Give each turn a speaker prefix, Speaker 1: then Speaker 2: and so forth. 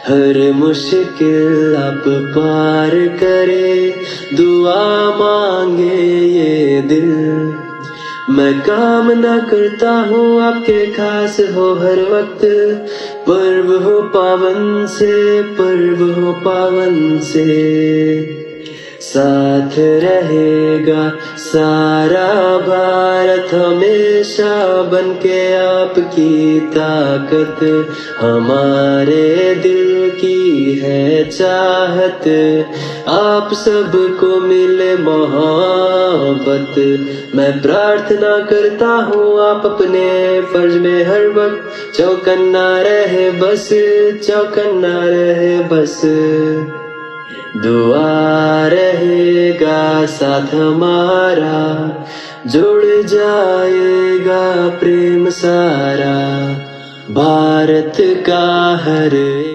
Speaker 1: हर मुश्किल आप पार करे, दुआ मांगे ये दिल। मैं कामना करता हूँ आपके खास हो हर वक्त, पर्व हो पावन से, पर्व हो पावन से। साथ रहेगा सारा भारत हमेशा, बनके आपकी ताकत। हमारे दिल की है चाहत, आप सबको मिले मोहब्बत। मैं प्रार्थना करता हूँ आप अपने फर्ज में हर वक्त चौकन्ना रहे बस, चौकन्ना रहे बस। दुआ रहेगा साथ हमारा, जुड़ जाएगा प्रेम सारा, भारत का हर